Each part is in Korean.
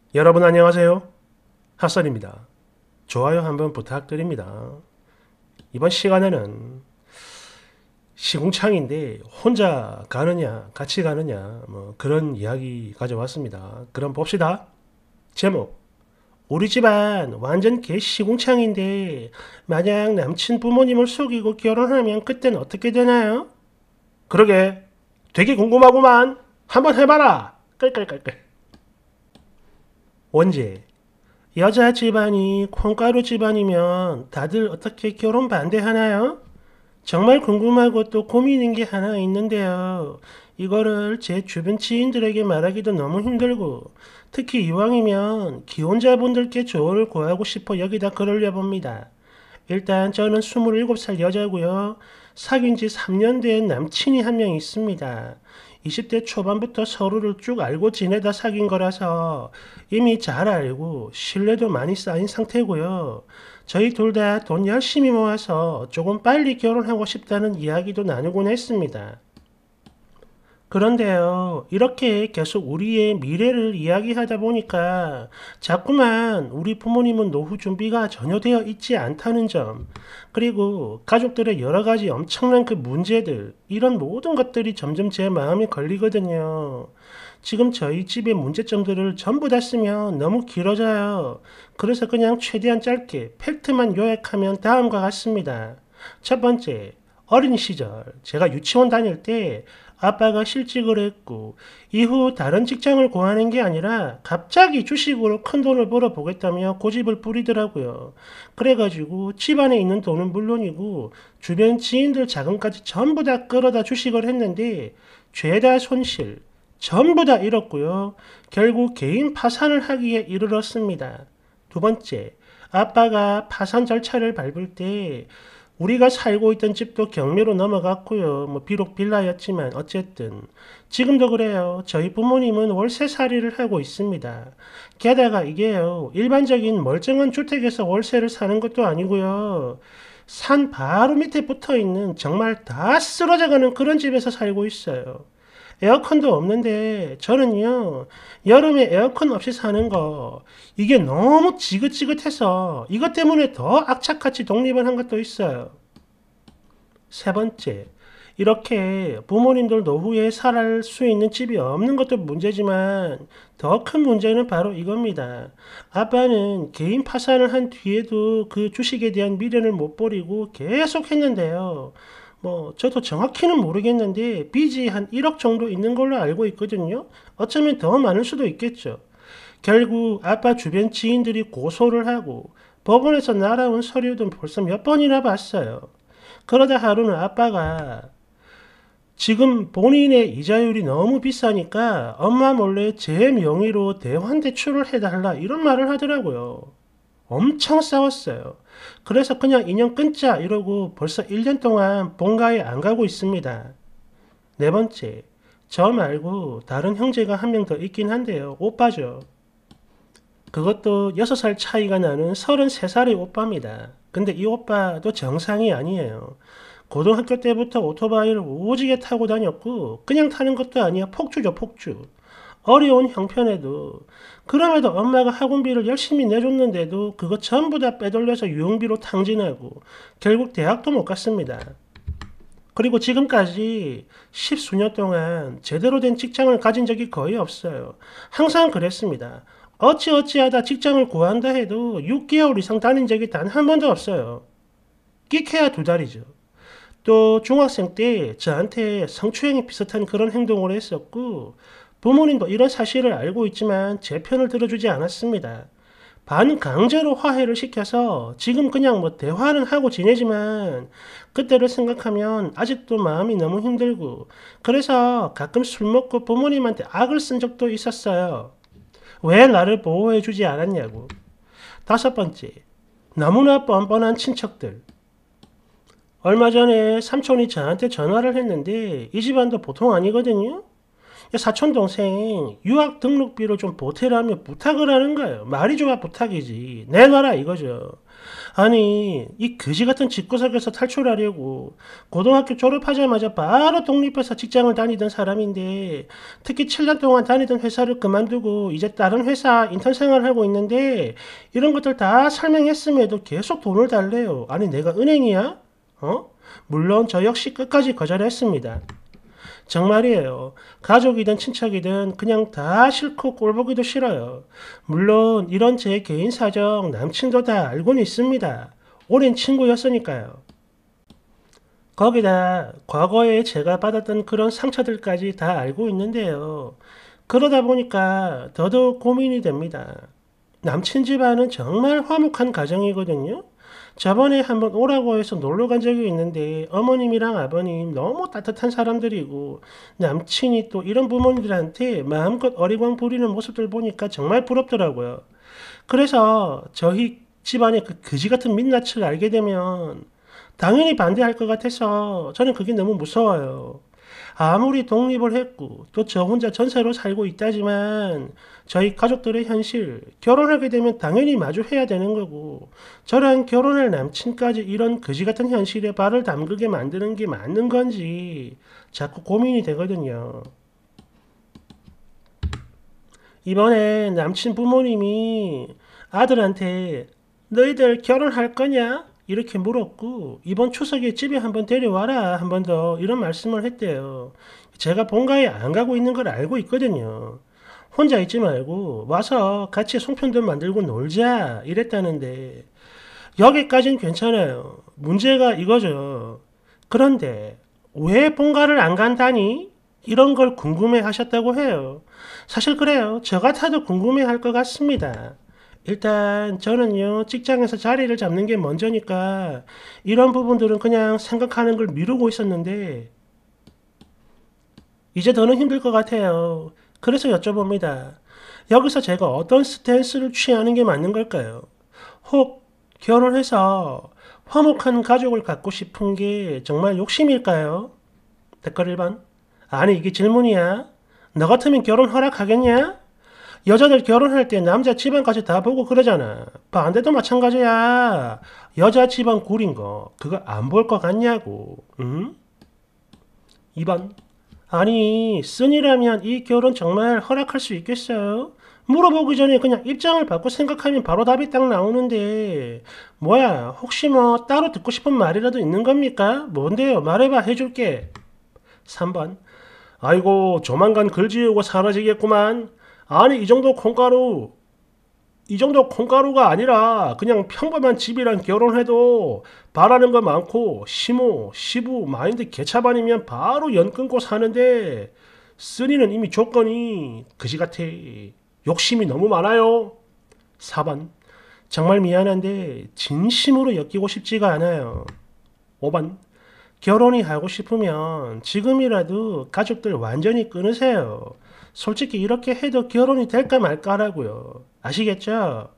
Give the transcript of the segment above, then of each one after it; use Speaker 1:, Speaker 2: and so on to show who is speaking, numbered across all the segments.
Speaker 1: 여러분 안녕하세요. 핫설입니다. 좋아요 한번 부탁드립니다. 이번 시간에는 시궁창인데 혼자 가느냐 같이 가느냐 뭐 그런 이야기 가져왔습니다. 그럼 봅시다. 제목 우리 집안 완전 개시궁창인데 만약 남친 부모님을 속이고 결혼하면 그땐 어떻게 되나요? 그러게 되게 궁금하구만. 한번 해봐라. 끌끌끌끌. 원제 여자 집안이 콩가루 집안이면 다들 어떻게 결혼 반대하나요? 정말 궁금하고 또 고민인 게 하나 있는데요. 이거를 제 주변 지인들에게 말하기도 너무 힘들고 특히 이왕이면 기혼자분들께 조언을 구하고 싶어 여기다 글을 내봅니다. 일단 저는 27살 여자고요. 사귄 지 3년 된 남친이 한 명 있습니다. 20대 초반부터 서로를 쭉 알고 지내다 사귄 거라서 이미 잘 알고 신뢰도 많이 쌓인 상태고요. 저희 둘 다 돈 열심히 모아서 조금 빨리 결혼하고 싶다는 이야기도 나누곤 했습니다. 그런데요, 이렇게 계속 우리의 미래를 이야기하다 보니까 자꾸만 우리 부모님은 노후 준비가 전혀 되어 있지 않다는 점, 그리고 가족들의 여러 가지 엄청난 그 문제들, 이런 모든 것들이 점점 제 마음에 걸리거든요. 지금 저희 집의 문제점들을 전부 다 쓰면 너무 길어져요. 그래서 그냥 최대한 짧게 팩트만 요약하면 다음과 같습니다. 첫 번째, 어린 시절, 제가 유치원 다닐 때 아빠가 실직을 했고 이후 다른 직장을 구하는 게 아니라 갑자기 주식으로 큰 돈을 벌어보겠다며 고집을 부리더라고요. 그래가지고 집안에 있는 돈은 물론이고 주변 지인들 자금까지 전부 다 끌어다 주식을 했는데 죄다 손실, 전부 다 잃었고요. 결국 개인 파산을 하기에 이르렀습니다. 두 번째, 아빠가 파산 절차를 밟을 때 우리가 살고 있던 집도 경매로 넘어갔고요. 뭐 비록 빌라였지만 어쨌든 지금도 그래요. 저희 부모님은 월세살이를 하고 있습니다. 게다가 이게요. 일반적인 멀쩡한 주택에서 월세를 사는 것도 아니고요. 산 바로 밑에 붙어 있는 정말 다 쓰러져가는 그런 집에서 살고 있어요. 에어컨도 없는데 저는요 여름에 에어컨 없이 사는 거 이게 너무 지긋지긋해서 이것 때문에 더 악착같이 독립을 한 것도 있어요. 세 번째, 이렇게 부모님들 노후에 살할 수 있는 집이 없는 것도 문제지만 더 큰 문제는 바로 이겁니다. 아빠는 개인 파산을 한 뒤에도 그 주식에 대한 미련을 못 버리고 계속 했는데요. 저도 정확히는 모르겠는데 빚이 한 1억 정도 있는 걸로 알고 있거든요. 어쩌면 더 많을 수도 있겠죠. 결국 아빠 주변 지인들이 고소를 하고 법원에서 날아온 서류도 벌써 몇 번이나 봤어요. 그러다 하루는 아빠가 지금 본인의 이자율이 너무 비싸니까 엄마 몰래 제 명의로 대환 대출을 해달라 이런 말을 하더라고요. 엄청 싸웠어요. 그래서 그냥 인연 끊자 이러고 벌써 1년 동안 본가에 안 가고 있습니다. 네 번째, 저 말고 다른 형제가 한 명 더 있긴 한데요. 오빠죠. 그것도 6살 차이가 나는 33살의 오빠입니다. 근데 이 오빠도 정상이 아니에요. 고등학교 때부터 오토바이를 오지게 타고 다녔고 그냥 타는 것도 아니야. 폭주죠, 폭주. 어려운 형편에도 그럼에도 엄마가 학원비를 열심히 내줬는데도 그거 전부 다 빼돌려서 유흥비로 탕진하고 결국 대학도 못 갔습니다. 그리고 지금까지 십수년 동안 제대로 된 직장을 가진 적이 거의 없어요. 항상 그랬습니다. 어찌어찌하다 직장을 구한다 해도 6개월 이상 다닌 적이 단 한 번도 없어요. 끼케야 2달이죠. 또 중학생 때 저한테 성추행이 비슷한 그런 행동을 했었고 부모님도 이런 사실을 알고 있지만 제 편을 들어주지 않았습니다. 반강제로 화해를 시켜서 지금 그냥 대화는 하고 지내지만 그때를 생각하면 아직도 마음이 너무 힘들고 그래서 가끔 술 먹고 부모님한테 악을 쓴 적도 있었어요. 왜 나를 보호해주지 않았냐고. 다섯 번째, 너무나 뻔뻔한 친척들. 얼마 전에 삼촌이 저한테 전화를 했는데 이 집안도 보통 아니거든요. 사촌 동생 유학 등록비를 좀 보태라며 부탁을 하는 거예요. 말이 좋아 부탁이지. 내놔라 이거죠. 아니 이 그지 같은 집구석에서 탈출하려고 고등학교 졸업하자마자 바로 독립해서 직장을 다니던 사람인데 특히 7년 동안 다니던 회사를 그만두고 이제 다른 회사 인턴 생활을 하고 있는데 이런 것들 다 설명했음에도 계속 돈을 달래요. 아니 내가 은행이야? 어? 물론 저 역시 끝까지 거절했습니다. 정말이에요. 가족이든 친척이든 그냥 다 싫고 꼴보기도 싫어요. 물론 이런 제 개인 사정 남친도 다 알고는 있습니다. 오랜 친구였으니까요. 거기다 과거에 제가 받았던 그런 상처들까지 다 알고 있는데요. 그러다 보니까 더더욱 고민이 됩니다. 남친 집안은 정말 화목한 가정이거든요. 저번에 한번 오라고 해서 놀러 간 적이 있는데 어머님이랑 아버님 너무 따뜻한 사람들이고 남친이 또 이런 부모님들한테 마음껏 어리광 부리는 모습들 보니까 정말 부럽더라고요. 그래서 저희 집안의 그 그지 같은 민낯을 알게 되면 당연히 반대할 것 같아서 저는 그게 너무 무서워요. 아무리 독립을 했고 또 저 혼자 전세로 살고 있다지만 저희 가족들의 현실 결혼하게 되면 당연히 마주해야 되는 거고 저랑 결혼할 남친까지 이런 그지 같은 현실에 발을 담그게 만드는 게 맞는 건지 자꾸 고민이 되거든요. 이번에 남친 부모님이 아들한테 너희들 결혼할 거냐? 이렇게 물었고 이번 추석에 집에 한번 데려와라 한 번 더 이런 말씀을 했대요. 제가 본가에 안 가고 있는 걸 알고 있거든요. 혼자 있지 말고 와서 같이 송편도 만들고 놀자 이랬다는데 여기까진 괜찮아요. 문제가 이거죠. 그런데 왜 본가를 안 간다니? 이런 걸 궁금해 하셨다고 해요. 사실 그래요. 저 같아도 궁금해 할 것 같습니다. 일단 저는요, 직장에서 자리를 잡는 게 먼저니까 이런 부분들은 그냥 생각하는 걸 미루고 있었는데 이제 더는 힘들 것 같아요. 그래서 여쭤봅니다. 여기서 제가 어떤 스탠스를 취하는 게 맞는 걸까요? 혹 결혼해서 화목한 가족을 갖고 싶은 게 정말 욕심일까요? 댓글 1번. 아니 이게 질문이야. 너 같으면 결혼 허락하겠냐? 여자들 결혼할 때 남자 집안까지 다 보고 그러잖아. 반대도 마찬가지야. 여자 집안 구린 거 그거 안 볼 것 같냐고. 응? 2번. 아니 쓴이라면 이 결혼 정말 허락할 수 있겠어요? 물어보기 전에 그냥 입장을 받고 생각하면 바로 답이 딱 나오는데 뭐야 혹시 뭐 따로 듣고 싶은 말이라도 있는 겁니까? 뭔데요? 말해봐 해줄게. 3번. 아이고 조만간 글 지우고 사라지겠구만. 아니 이 정도 콩가루가 아니라 그냥 평범한 집이랑 결혼해도 바라는 거 많고 시모 시부 마인드 개차반이면 바로 연 끊고 사는데 쓰니는 이미 조건이 그지 같아. 욕심이 너무 많아요. 4번. 정말 미안한데 진심으로 엮이고 싶지가 않아요. 5번. 결혼이 하고 싶으면 지금이라도 가족들 완전히 끊으세요. 솔직히 이렇게 해도 결혼이 될까 말까라고요. 아시겠죠?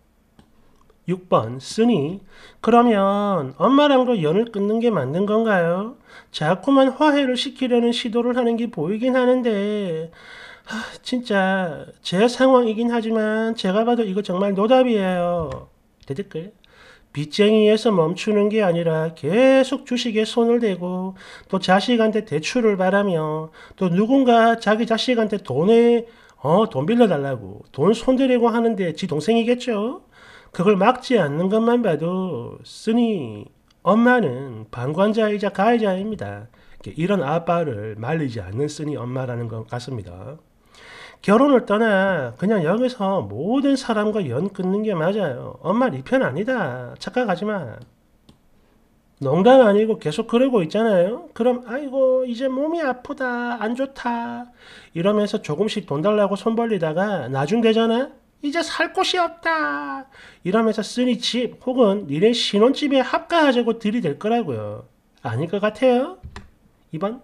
Speaker 1: 6번 쓰니 그러면 엄마랑도 연을 끊는 게 맞는 건가요? 자꾸만 화해를 시키려는 시도를 하는 게 보이긴 하는데 진짜 제 상황이긴 하지만 제가 봐도 이거 정말 노답이에요. 대댓글. 빚쟁이에서 멈추는 게 아니라 계속 주식에 손을 대고 또 자식한테 대출을 바라며 또 누군가 자기 자식한테 돈 빌려달라고 돈 손대려고 하는데 지 동생이겠죠? 그걸 막지 않는 것만 봐도 쓰니 엄마는 방관자이자 가해자입니다. 이런 아빠를 말리지 않는 쓰니 엄마라는 것 같습니다. 결혼을 떠나 그냥 여기서 모든 사람과 연 끊는 게 맞아요. 엄마 네 편 아니다. 착각하지 마. 농담 아니고 계속 그러고 있잖아요. 그럼 아이고 이제 몸이 아프다 안 좋다 이러면서 조금씩 돈 달라고 손 벌리다가 나중 되잖아. 이제 살 곳이 없다 이러면서 쓰니 집 혹은 니네 신혼집에 합가하자고 들이댈 거라고요. 아닐 것 같아요. 2번.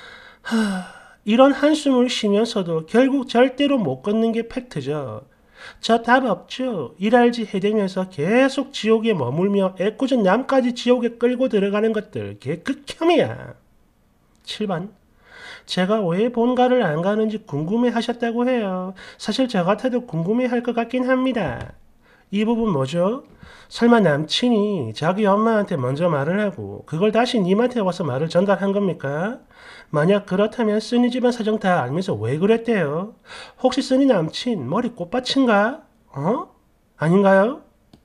Speaker 1: 이런 한숨을 쉬면서도 결국 절대로 못 걷는 게 팩트죠. 저 답 없죠. 일할지 해대면서 계속 지옥에 머물며 애꿎은 남까지 지옥에 끌고 들어가는 것들 걔 극혐이야. 7번. 제가 왜 본가를 안 가는지 궁금해 하셨다고 해요. 사실 저 같아도 궁금해 할 것 같긴 합니다. 이 부분 뭐죠? 설마 남친이 자기 엄마한테 먼저 말을 하고 그걸 다시 님한테 와서 말을 전달한 겁니까? 만약 그렇다면 쓰니 집안 사정 다 알면서 왜 그랬대요? 혹시 쓰니 남친 머리 꽃받친가? 어? 아닌가요?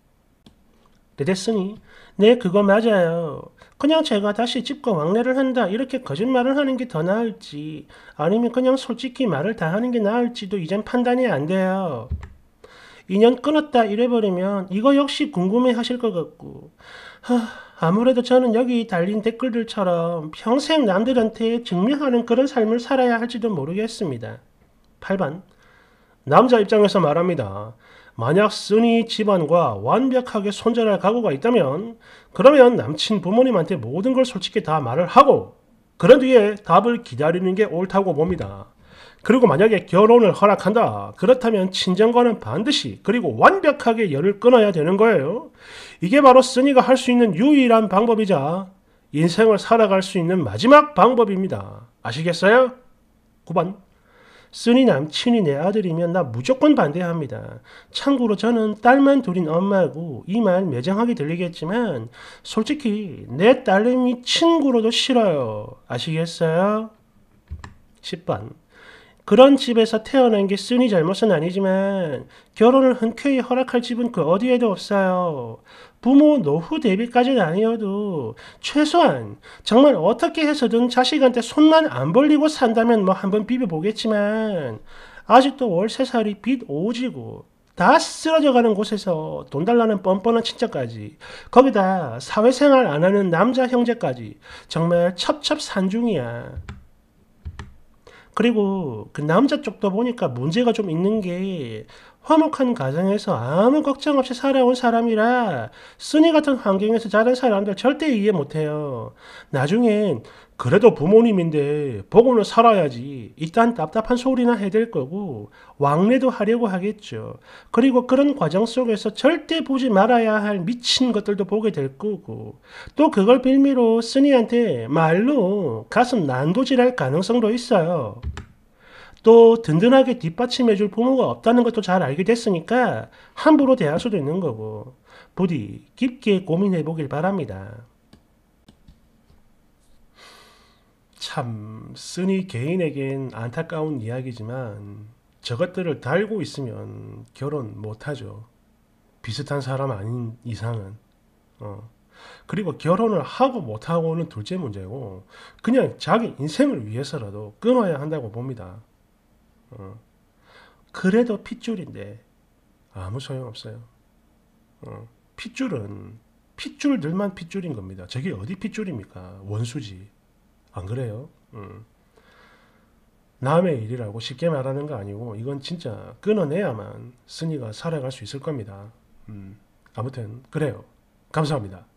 Speaker 1: 레데스니 네 그거 맞아요. 그냥 제가 다시 집과 왕래를 한다 이렇게 거짓말을 하는 게 더 나을지 아니면 그냥 솔직히 말을 다 하는 게 나을지도 이젠 판단이 안 돼요. 인연 끊었다 이래버리면 이거 역시 궁금해 하실 것 같고 아무래도 저는 여기 달린 댓글들처럼 평생 남들한테 증명하는 그런 삶을 살아야 할지도 모르겠습니다. 8번 남자 입장에서 말합니다. 만약 쓰니 집안과 완벽하게 손절할 각오가 있다면 그러면 남친 부모님한테 모든 걸 솔직히 다 말을 하고 그런 뒤에 답을 기다리는 게 옳다고 봅니다. 그리고 만약에 결혼을 허락한다. 그렇다면 친정과는 반드시 그리고 완벽하게 열을 끊어야 되는 거예요. 이게 바로 쓰니가 할 수 있는 유일한 방법이자 인생을 살아갈 수 있는 마지막 방법입니다. 아시겠어요? 9번 쓰니 남친이 내 아들이면 나 무조건 반대합니다. 참고로 저는 딸만 둘인 엄마고 이 말 매정하게 들리겠지만 솔직히 내 딸내미 친구로도 싫어요. 아시겠어요? 10번 그런 집에서 태어난 게 쓰니 잘못은 아니지만 결혼을 흔쾌히 허락할 집은 그 어디에도 없어요. 부모 노후 대비까지는 아니어도 최소한 정말 어떻게 해서든 자식한테 손만 안 벌리고 산다면 뭐 한번 비벼보겠지만 아직도 월세살이 빚 오지고 다 쓰러져가는 곳에서 돈 달라는 뻔뻔한 친척까지 거기다 사회생활 안 하는 남자 형제까지 정말 첩첩산중이야. 그리고 그 남자 쪽도 보니까 문제가 좀 있는 게 화목한 가정에서 아무 걱정 없이 살아온 사람이라 쓰니 같은 환경에서 자란 사람들 절대 이해 못해요. 나중엔 그래도 부모님인데 보고는 살아야지. 이딴 답답한 소리나 해댈 거고 왕래도 하려고 하겠죠. 그리고 그런 과정 속에서 절대 보지 말아야 할 미친 것들도 보게 될 거고 또 그걸 빌미로 쓰니한테 말로 가슴 난도질할 가능성도 있어요. 또 든든하게 뒷받침해줄 부모가 없다는 것도 잘 알게 됐으니까 함부로 대할 수도 있는 거고 부디 깊게 고민해 보길 바랍니다. 참 쓰니 개인에겐 안타까운 이야기지만 저것들을 달고 있으면 결혼 못하죠. 비슷한 사람 아닌 이상은. 그리고 결혼을 하고 못하고는 둘째 문제고 그냥 자기 인생을 위해서라도 끊어야 한다고 봅니다. 그래도 핏줄인데 아무 소용없어요. 핏줄은 핏줄들만 핏줄인 겁니다. 저게 어디 핏줄입니까? 원수지. 안 그래요? 남의 일이라고 쉽게 말하는 거 아니고 이건 진짜 끊어내야만 쓰니가 살아갈 수 있을 겁니다. 아무튼 그래요. 감사합니다.